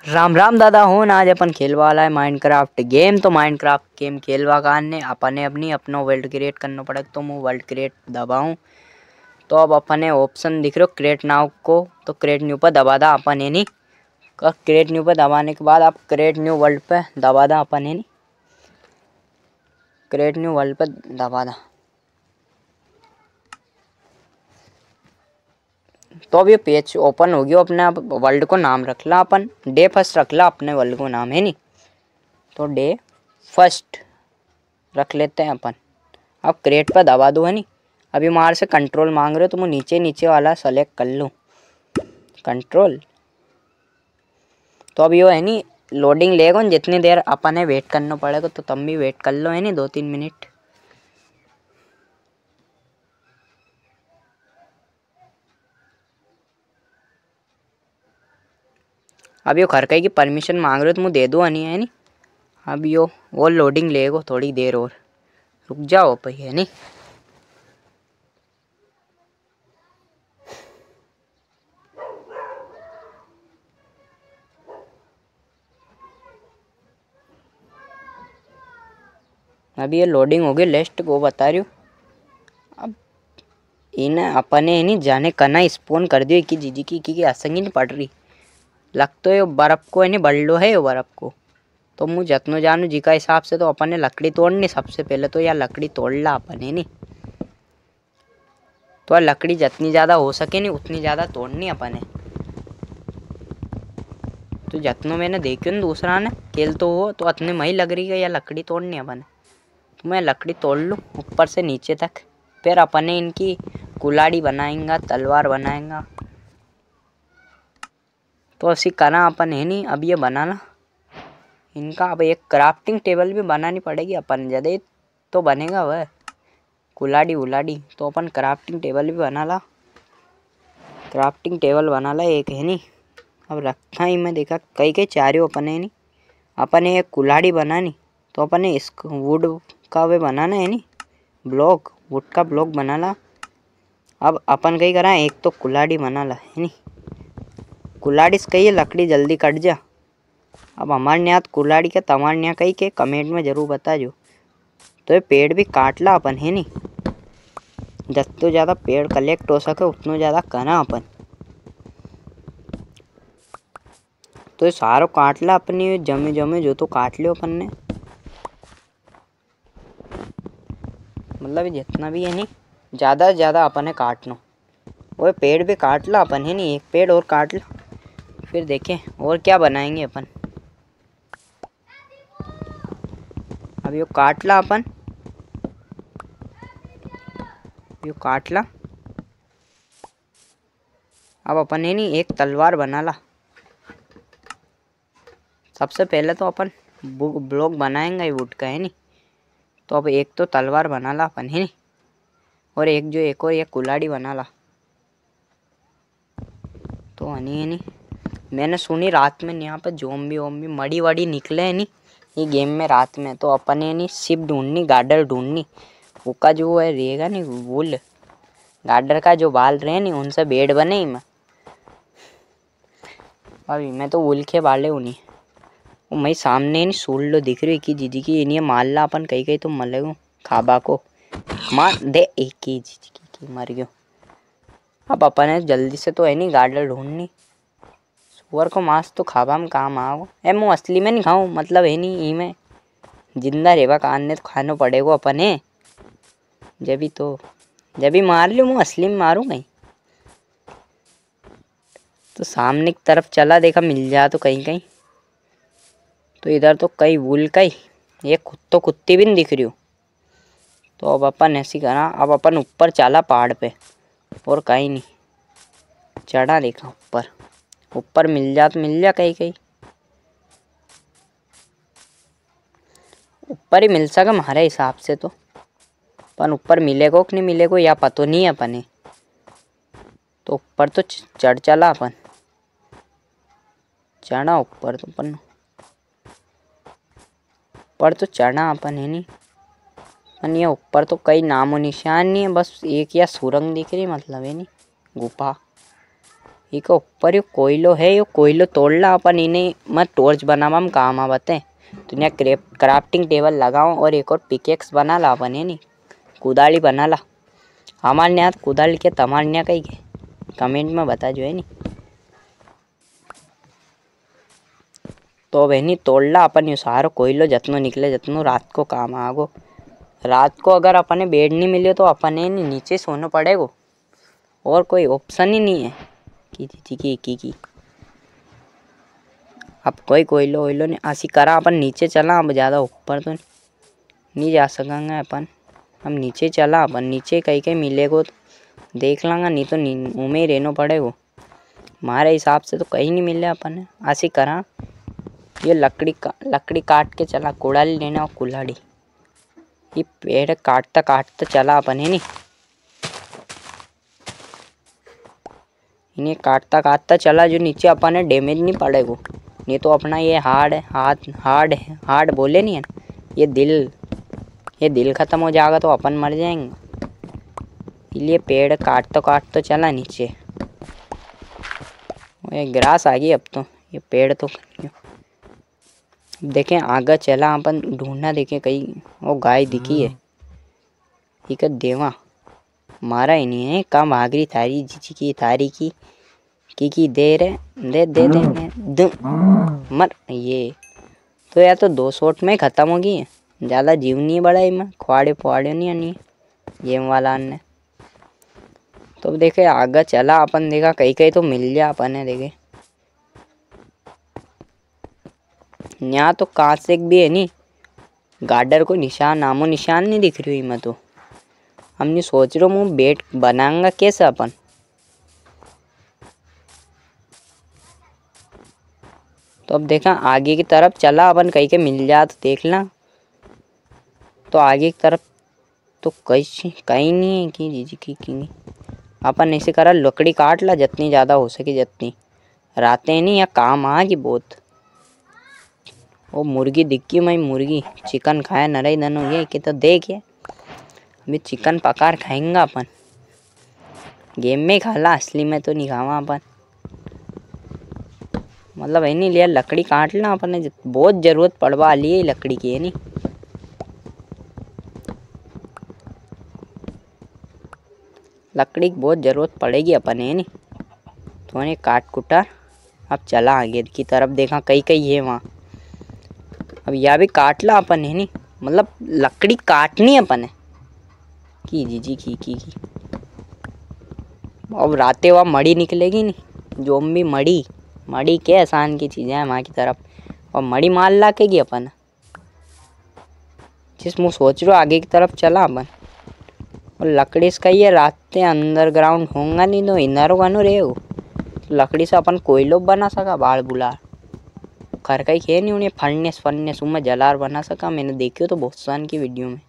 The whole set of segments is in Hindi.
राम राम दादा हो ना। आज अपन खेलवा वाला है माइनक्राफ्ट गेम। तो माइनक्राफ्ट गेम खेलवा कान अपने अपनो वर्ल्ड क्रिएट करना पड़ेगा। तो मैं वर्ल्ड क्रिएट दबाऊं तो अब अपने ऑप्शन दिख रहे हो क्रिएट नाउ को। तो क्रिएट न्यू पर दबा दा अपन है नी। क्रिएट न्यू पर दबाने के बाद आप क्रिएट न्यू वर्ल्ड पे दबा दा अपन है नी। क्रिएट न्यू वर्ल्ड पे दबा दा। तो अब ये पेज ओपन हो गया। अपने आप वर्ल्ड को नाम रख ला अपन डे फर्स्ट रख ला अपने वर्ल्ड को नाम है नी। तो डे फर्स्ट रख लेते हैं अपन। अब क्रिएट पर दबा दो है नी। अभी मार से कंट्रोल मांग रहे हो तो मैं नीचे नीचे वाला सेलेक्ट कर लूँ कंट्रोल। तो अब ये है नी लोडिंग लेगा जितनी देर अपन है वेट करना पड़ेगा। तो तुम भी वेट कर लो है नी 2-3 मिनट। अब यो खरकई की परमिशन मांग रहे हो तो मुझे दे दो नहीं है नी। अब यो और लोडिंग लेगो थोड़ी देर और रुक जाओ भाई है नी। अभी ये लोडिंग हो गई लेस्ट को बता रही हूँ। अब इन्हें अपने ही नहीं जाने कना स्पोन कर दियो कि जीजी की असंगी नहीं पड़ रही। लग तो ये बर्फ को है नहीं बढ़ लो है ये बर्फ को। तो मुझे जतनो जानू जी का हिसाब से तो अपन ने लकड़ी तोड़नी सबसे पहले। तो यार लकड़ी तोड़ ला अपन है नी। तो लकड़ी जितनी ज़्यादा हो सके नहीं उतनी ज़्यादा तोड़नी अपन है। तो जतनो मैंने देखियो ना दूसरा ने खेल तो हो तो अतने मही लग रही है या लकड़ी तोड़नी अपन। तो मैं लकड़ी तोड़ लूँ ऊपर से नीचे तक। फिर अपने इनकी कुल्हाड़ी बनाएंगा तलवार बनाएंगा। तो ऐसी करना अपन है नहीं। अब ये बनाना इनका अब एक क्राफ्टिंग टेबल भी बनानी पड़ेगी अपन। ज़्यादा तो बनेगा वह कुल्हाड़ी उलाड़ी। तो अपन क्राफ्टिंग टेबल भी बना ला। क्राफ्टिंग टेबल बना ला एक है नी। अब रखा ही मैं देखा कई कई चारों अपन है नी। अपन एक कुल्हाड़ी बनानी तो अपन ने इस वुड का वे बनाना है नी ब्लॉक वुड का ब्लॉक बना ला। अब अपन कहीं करा एक तो कुल्हाड़ी बना ला है नी। कुल्हाड़ी से कही लकड़ी जल्दी कट जा। अब हमारे यहाँ कुल्हाड़ी का तमार यहाँ कहीं के कमेंट में ज़रूर बता जो। तो ये पेड़ भी काट ला अपन है नी। जितना ज़्यादा पेड़ कलेक्ट हो सके उतना ज़्यादा करना अपन। तो ये सारो काट ला अपनी जमे जमे जो तो काट लियो अपन ने। मतलब जितना भी है नी ज़्यादा से ज़्यादा अपन है काटना। वो पेड़ भी काट ला अपन है नी। एक पेड़ और काट ला फिर देखें और क्या बनाएंगे अपन। अब यो काट ला अपन यो काट ला। अब अपन है नी एक तलवार बना ला। सबसे पहले तो अपन ब्लॉक बनाएंगे वुड का है नी। तो अब एक तो तलवार बना ला अपन है नी। और एक जो एक और एक कुल्हाड़ी बना ला। तो हनी है नी मैंने सुनी रात में यहाँ पर ज़ॉम्बी वॉम्बी मड़ी वड़ी निकले है नी ये गेम में रात में। तो अपन है नी शिप ढूंढनी गार्डर ढूंढनी। उसका जो है रहेगा नी वुल गार्डर का जो बाल रहे नी उनसे बेड बने ही मैं। अभी मैं तो वुल के बाले उन्हीं वो मैं सामने नहीं सूल लो दिख रही की जीजी की इन्हें मार ला अपन कहीं कहीं तो मले खाबा को मार दे एक ही जीजी की मर गयो। अब अपन है जल्दी से तो है नहीं गार्डर ढूंढनी। सुअर को मांस तो खाबा में काम आओ ए मुँह असली में नहीं खाऊं मतलब है नहीं ई में जिंदा रेवा कान ने तो खाना पड़ेगा अपन है। जब भी मार लियो मुँह असली में मारूँ नहीं। तो सामने की तरफ चला देखा मिल जा तो कहीं कहीं। तो इधर तो कई वुल कई एक तो कुत्ती भी नहीं दिख रही हो। तो अब अपन ऐसी करा अब अपन ऊपर चला पहाड़ पे और कहीं नहीं चढ़ा देखा ऊपर ऊपर मिल जा तो मिल जा कहीं कहीं ऊपर ही मिल सका हमारे हिसाब से। तो अपन ऊपर मिलेगो कि नहीं मिलेगो या पतो नहीं है अपन। तो ऊपर तो चढ़ चला अपन चढ़ा ऊपर तो अपन ऊपर तो चढ़ा अपन है नहीं। अपन ये ऊपर तो कई नामो निशान नहीं है बस एक या सुरंग दिख रही मतलब है नहीं गुफा इको ऊपर यो कोयलो है, यो कोयलो तोड़ला अपन इन्हें मत टॉर्च बनावा में काम आवते। तो यहाँ क्राफ्टिंग टेबल लगाओ और एक और पिकेक्स बना ला अपन है नी, कुदाली बना ला। हमारे यहाँ कुदाली के तमारे यहाँ कहीं कमेंट में बता जो है नी। तो बहनी तोड़ला अपन यू सारो कोयलो जतनो निकले जतनो रात को काम आगो। रात को अगर अपने बेड नहीं मिले तो अपने नीचे सोना पड़ेगा, और कोई ऑप्शन ही नहीं है की। अब कोई कोयलो वोयलो नहीं ऐसी करा अपन नीचे चला। अब ज़्यादा ऊपर तो नहीं जा सकेंगे अपन, हम नीचे चला। अपन नीचे कहीं मिलेगो तो देख लांगा, नहीं तो मुँह में ही रहना पड़ेगा। हमारे हिसाब से तो कहीं नहीं मिले अपन ऐसी करा। ये लकड़ी काट के चला, कुड़ाली लेना और कुल्हाड़ी। ये पेड़ काटता काटता चला अपन है नी, इन्हें काटता काटता चला जो नीचे अपन है डैमेज नहीं पड़ेगा। नहीं तो अपना ये हार्ड बोले नहीं है, ये दिल खत्म हो जाएगा तो अपन मर जाएंगे। इसलिए पेड़ काटता चला नीचे। ये ग्रास आ गई अब तो, ये पेड़ तो देखें आगे चला अपन ढूंढना। देखें कहीं वो गाय दिखी है, ठीक है देवा मारा ही नहीं है। कम आगरी थारी जी की थारी की दे रहे दे मर। ये तो या तो 2 शॉट में ख़त्म हो गई है, ज़्यादा जीव नहीं है बड़ा इनमें, खुआड़े नहीं आनी गेम वाला ने। तो देखे आगे चला अपन, देखा कहीं तो मिल जा अपन है। देखे यहाँ तो कांच एक भी है नहीं, गार्डर को नामो निशान नहीं दिख रही मैं। तो हमने सोच रहा हूँ बेट बनाऊंगा कैसे अपन। तो अब देखा आगे की तरफ चला अपन, कहीं मिल जा तो देख ला। तो आगे की तरफ तो कहीं नहीं है कि अपन ऐसे करा लकड़ी काट ला जितनी ज़्यादा हो सके जितनी। रातें नहीं या काम आ कि बहुत। वो मुर्गी दिखी मैं मुर्गी चिकन खाया नरई दनो ये कि तो देख ये अभी चिकन पकार खाएंगा अपन। गेम में खाला, असली में तो नहीं खावा अपन। मतलब है नहीं लिया लकड़ी काट ला अपन ने, बहुत जरूरत पड़वा ली लकड़ी की है नहीं। लकड़ी की बहुत जरूरत पड़ेगी अपन है नहीं। तो ने काट कुटा अब चला आगे की तरफ। देखा कहीं है वहाँ। अब यह भी काट ला अपन है नहीं, मतलब लकड़ी काटनी अपन है की। अब रातें वहाँ मड़ी निकलेगी नहीं, जोम्बी मड़ी के आसान की चीज़ें हैं वहाँ की तरफ। और मड़ी मार ला के अपन जिस मुँह सोच रहा आगे की तरफ चला अपन। और लकड़ी इसका ये रातें अंडरग्राउंड होगा नहीं तो इनारो गानो रे हो। तो लकड़ी से अपन कोयलो बना सका, बाल बुला खर का ही खे नहीं उन्हें फन्नेस में जलार बना सका। मैंने देखी तो बहुत सान की वीडियो में।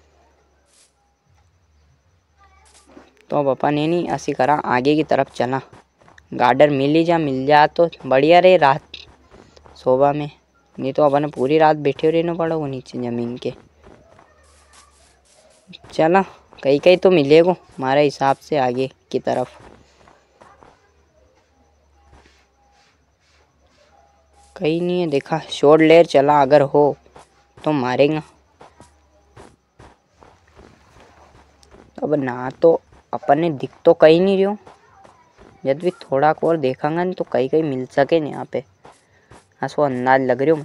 तो अब अपन ये नहीं ऐसी करा आगे की तरफ चला। गार्डर मिल जा तो बढ़िया रहे रात सोबा में, नहीं तो अपन पूरी रात बैठे रहना पड़ेगा नीचे ज़मीन के। चला कहीं तो मिलेगा हमारे हिसाब से आगे की तरफ। कहीं नहीं है देखा। शॉर्ट लेयर चला, अगर हो तो मारेगा। अब ना तो अपन ने दिख तो कहीं नहीं रहो, जब भी थोड़ा को और देखांगा नहीं तो कहीं मिल सके नहीं यहाँ पे। ऐसा अंदाज लग रही हो।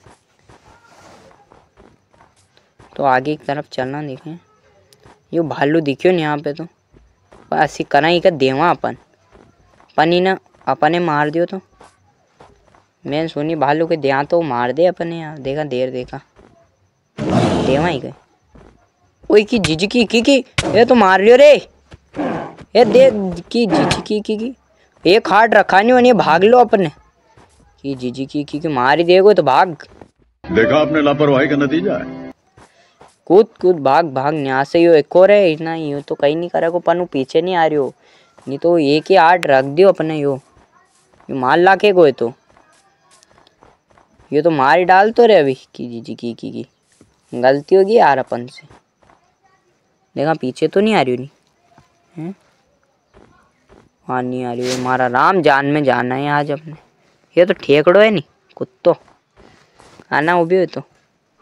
तो आगे की तरफ चलना। देखें यो भालू दिखियो नहीं यहाँ पे। तो ऐसी करा ही का देवा अपन ही ना अपने मार दियो। तो मैं सुनी भालू के दिया तो मार दे अपने यहाँ। देखा देर देखा देवा ही गए। ओई की जीजी की ये तो मार लियो रे। ये दे की जीजी की एक हाथ रखा नहीं होनी, भाग लो अपने की जीजी की मार ही देगो तो भाग। देखा आपने लापरवाही का नतीजा है। कूद भाग यहाँ से। यो एक और है इतना यो तो कहीं नहीं करेगा। पनु पीछे नहीं आ रही हो, नहीं तो एक ही हाथ रख दियो अपने। यो मार ला के गोए तो ये तो मार ही डाल तो रे अभी की जीजी की गलती होगी यार अपन से। देखा पीछे तो नहीं आ रही नहीं है। हाँ नहीं आ रही है हमारा राम जान में जाना है आज अपने। ये तो ठेकड़ो है नहीं कुत्तो आना वो भी हो तो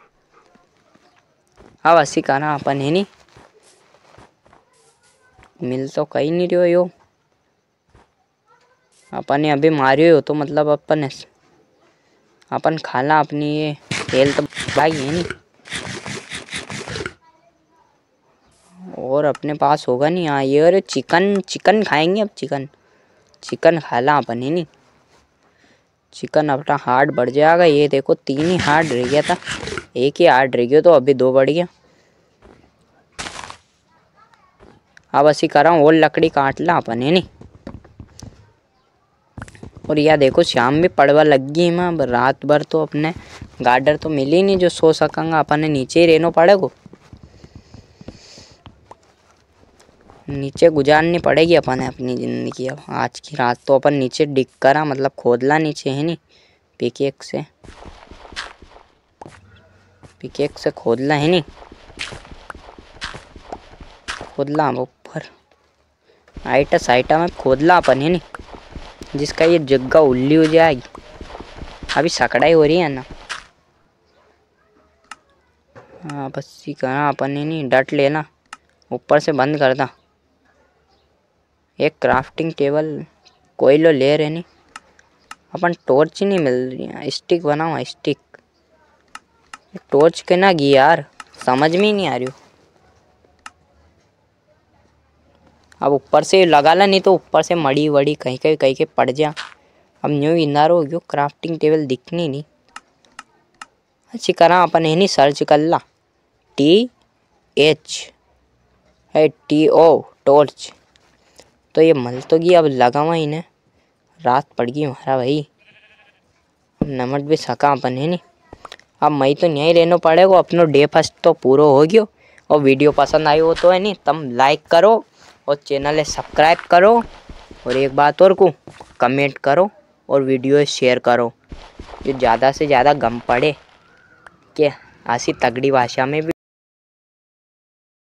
अब असी कहना अपन है नहीं मिल तो कहीं नहीं रहो यो अपन ने अभी मारियो हो तो मतलब अपन खाला अपनी ये तेल तो भाई है नहीं और अपने पास होगा नहीं। हाँ ये अरे चिकन खाएंगे अब चिकन खाला अपन है नहीं चिकन अपना हार्ड बढ़ जाएगा। ये देखो 3 ही हार्ड रह गया था 1 ही हार्ड रह गया तो अभी 2 बढ़ गया। अब ऐसी कर रहा हूँ और लकड़ी काट ला अपन है नहीं। और यह देखो शाम भी पड़वा लग गई मैं अब रात भर तो अपने गार्डर तो मिली नहीं जो सो सकेंगा अपन ने नीचे ही रहना पड़ेगा नीचे गुजारनी पड़ेगी अपन अपनी ज़िंदगी। अब आज की रात तो अपन नीचे डिग करा मतलब खोदला नीचे है नहीं पिकेक्स से खोदला है नहीं खोदला ऊपर आइटा में खोदला अपन है नहीं जिसका ये जगह उल्ली हो जाएगी। अभी सकड़ाई हो रही है ना। हाँ बस ही कहा अपन है नहीं डट लेना ऊपर से बंद कर दा। एक क्राफ्टिंग टेबल कोयलो ले रहे नहीं अपन टॉर्च ही नहीं मिल रही है स्टिक बनाओ स्टिक टॉर्च के ना गी यार समझ में ही नहीं आ रही। अब ऊपर से लगा ला नहीं तो ऊपर से मड़ी वड़ी कहीं पड़ जा। अब न्यू इंदार हो गयो क्राफ्टिंग टेबल दिखनी नहीं अच्छी करा अपन है नहीं सर्च कर ला THO टॉर्च तो ये मल तो गई अब लगा हुआ इन्हें रात पड़ गई हमारा भाई नमट भी सका अपन है नहीं। अब मैं तो नहीं रहना पड़ेगा अपनो डे फर्स्ट तो पूरा हो गयो। और वीडियो पसंद आई हो तो है नहीं तुम लाइक करो और चैनल सब्सक्राइब करो और एक बात और को कमेंट करो और वीडियो शेयर करो जो ज़्यादा से ज़्यादा गम पड़े कि ऐसी तगड़ी भाषा में भी